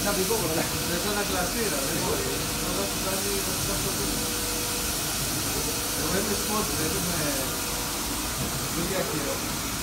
Να πει κόκκορα, δεν είναι ένα κλαστήρα, δεν μπορεί. Τώρα σου κάνει αυτό που είναι. Εγώ είμαι σπότ, δεν είμαι... Δεν διαχείρο.